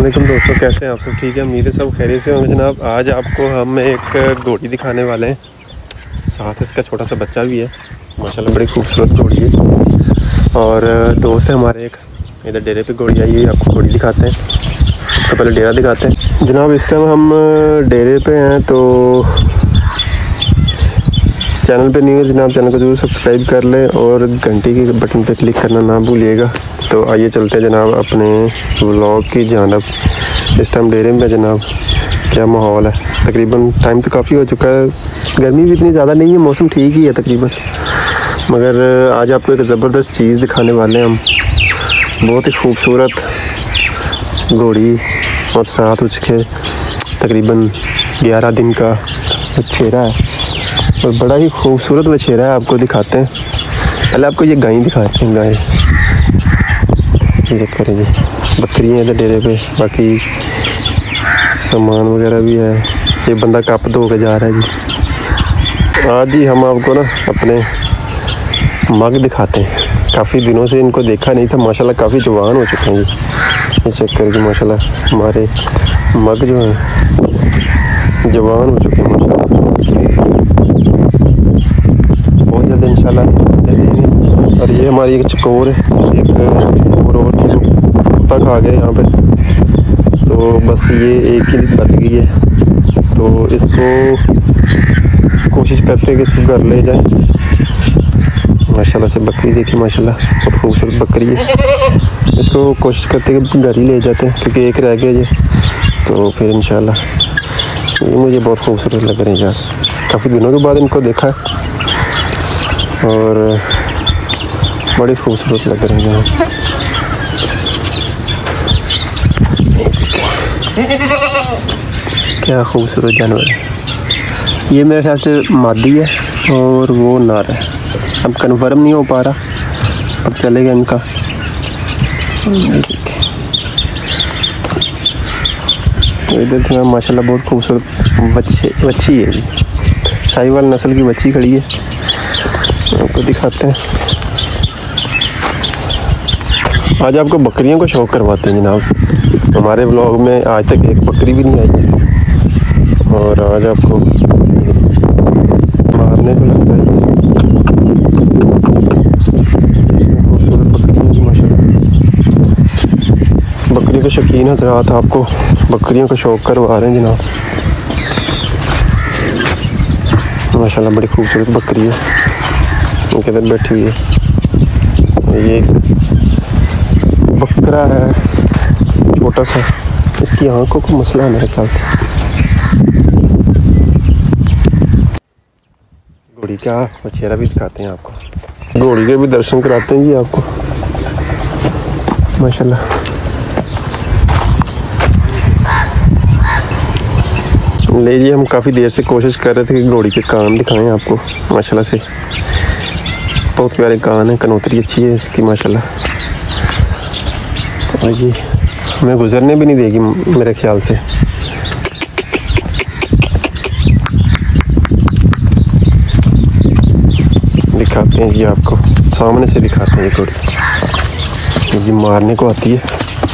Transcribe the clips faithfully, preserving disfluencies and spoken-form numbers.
वालेकुम दोस्तों, कैसे हैं आप सब? ठीक है, उम्मीद है सब खैरियत से होंगे जनाब। आज आपको हम एक घोड़ी दिखाने वाले हैं, साथ इसका छोटा सा बच्चा भी है। माशाल्लाह बड़ी खूबसूरत घोड़ी है। और दोस्त है हमारे एक इधर डेरे पे घोड़ी आई हुई, आपको घोड़ी दिखाते हैं। तो पहले डेरा दिखाते हैं जनाब। इस टाइम हम डेरे पे हैं, तो चैनल पे न्यू है जनाब, चैनल को जरूर सब्सक्राइब कर लें और घंटी के बटन पे क्लिक करना ना भूलिएगा। तो आइए चलते हैं जनाब अपने व्लॉग की जानब। इस टाइम डेरे में जनाब क्या माहौल है, तकरीबन टाइम तो काफ़ी हो चुका है, गर्मी भी इतनी ज़्यादा नहीं है, मौसम ठीक ही है तकरीबन। मगर आज आपको एक ज़बरदस्त चीज़ दिखाने वाले हैं हम। बहुत ही खूबसूरत घोड़ी और साथ उसके तकरीबन ग्यारह दिन का बछेरा है और बड़ा ही खूबसूरत बछेरा है। आपको दिखाते हैं, पहले आपको ये गाय दिखाते हैं। गाय चेक करें जी, बकरियाँ हैं इधर डेरे पे, बाकी सामान वगैरह भी है। ये बंदा कप धो के जा रहा है जी। आज ही हम आपको ना अपने मग दिखाते हैं। काफ़ी दिनों से इनको देखा नहीं था, माशाल्लाह काफ़ी जवान हो चुके हैं जी। ये चेक करें जी, माशाल्लाह हमारे मग जो हैं जवान हो चुके हैं माशाल्लाह। बहुत जल्द इंशाल्लाह दे देंगे। और ये हमारी एक चकोर है, एक और और कुत्ता खा गया यहाँ पे, तो बस ये एक ही बच गई है। तो इसको कोशिश करते हैं कि इसको घर ले जाए। माशाल्लाह से बकरी देखिए, माशाल्लाह बहुत खूबसूरत बकरी है। इसको कोशिश करते हैं कि घर ही ले जाते हैं, क्योंकि एक रह गया जी। तो फिर इंशाल्लाह ये मुझे बहुत खूबसूरत लग रहे हैं यार, काफ़ी दिनों के बाद इनको देखा और बड़ी खूबसूरत लग रहे हैं। क्या खूबसूरत जानवर है ये। मेरे ख्याल से मादी है और वो नर है, अब कन्फर्म नहीं हो पा रहा, अब चलेगा इनका। तो इधर जो माशाल्लाह बहुत खूबसूरत बच्चे बच्ची है जी, साहिवाल नस्ल की बच्ची खड़ी है, आपको दिखाते हैं। आज आपको बकरियों को शौक करवाते हैं जनाब। हमारे ब्लॉग में आज तक एक बकरी भी नहीं आई है और आज आपको मारने को लगता है। खूबसूरत बकरियाँ माशाल्लाह, बकरी के शौकीन हजरात आपको बकरियों का शौक करवा रहे हैं जनाब। माशाल्लाह बड़ी खूबसूरत बकरी है, किधर बैठी हुई है। ये बकरा है छोटा सा, इसकी आंखों को मसला है मेरे ख्याल से। घोड़ी का बछेरा भी दिखाते हैं आपको, घोड़ी के भी दर्शन कराते हैं जी आपको माशाल्लाह। ले जी, हम काफ़ी देर से कोशिश कर रहे थे कि घोड़ी के कान दिखाएं आपको। माशाल्लाह से बहुत प्यारे कान है, कनौतरी अच्छी है इसकी माशाल्लाह। और ये हमें गुजरने भी नहीं देगी मेरे ख्याल से। दिखाते हैं जी आपको, सामने से दिखाते हैं घोड़ी जी, मारने को आती है।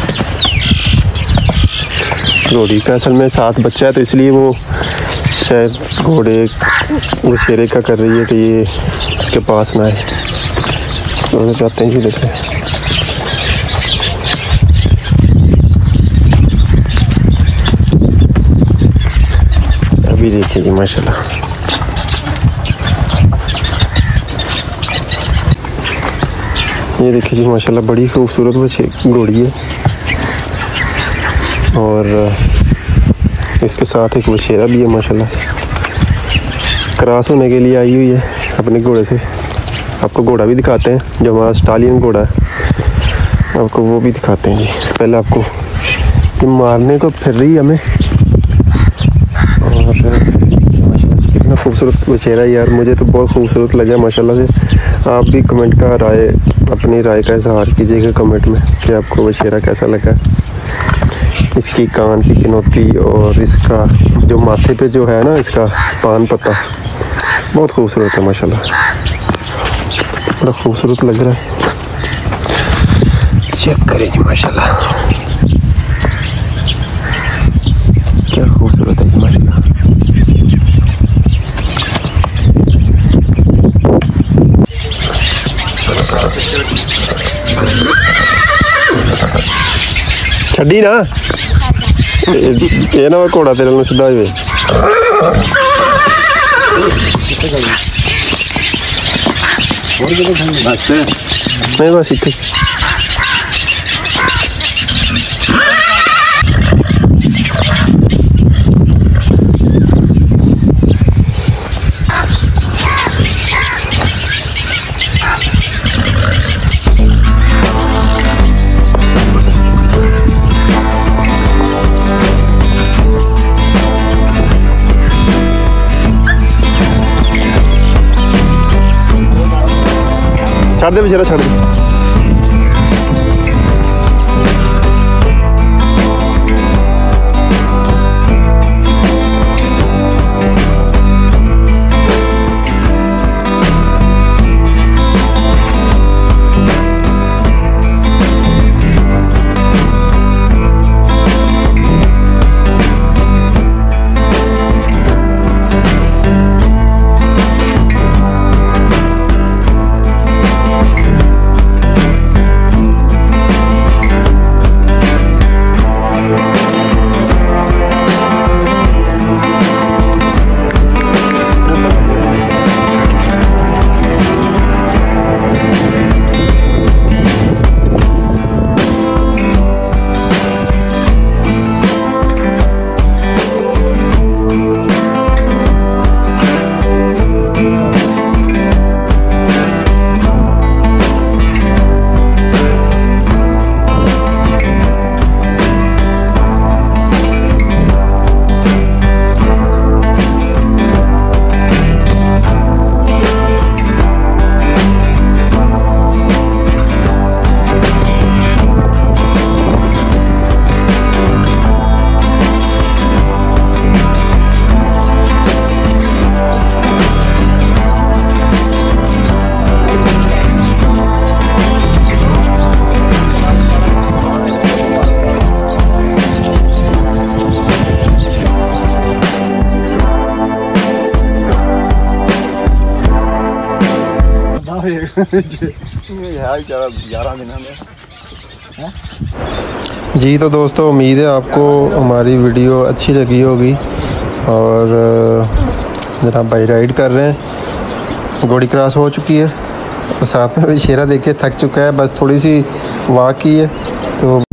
घोड़ी का असल में साथ बच्चा है, तो इसलिए वो शायद घोड़े बछेरे का कर रही है कि ये इसके पास ना आए। तो जाते हैं जी, देखते हैं। अभी देखिए जी माशाल्लाह, ये देखिए जी माशाल्लाह बड़ी खूबसूरत बछे घोड़ी है और इसके साथ एक बछेरा भी है माशाल्लाह से। क्रॉस होने के लिए आई हुई है अपने घोड़े से। आपको घोड़ा भी दिखाते हैं, जो हमारा स्टालियन घोड़ा है, आपको वो भी दिखाते हैं जी। पहले आपको ये मारने को फिर रही है हमें, और कितना खूबसूरत बछेरा यार, मुझे तो बहुत खूबसूरत लगा माशाल्लाह से। आप भी कमेंट का राय, अपनी राय का इजहार कीजिएगा कमेंट में कि आपको बछेरा कैसा लगा। इसकी कान की किनौती और इसका जो माथे पे जो है ना इसका पान पत्ता बहुत खूबसूरत है माशाल्लाह, बड़ा खूबसूरत लग रहा है। चेक करें जी माशाल्लाह। छड़ी ना ये ना घोड़ा तेरे नाल सीधा होवे नहीं बस इतने छाड़ दे बेचारा छाड़ दे जी। तो दोस्तों उम्मीद है आपको हमारी वीडियो अच्छी लगी होगी और जनाब भाई राइड कर रहे हैं, घोड़ी क्रॉस हो चुकी है और साथ में भी शेरा देखिए थक चुका है, बस थोड़ी सी वॉक की है तो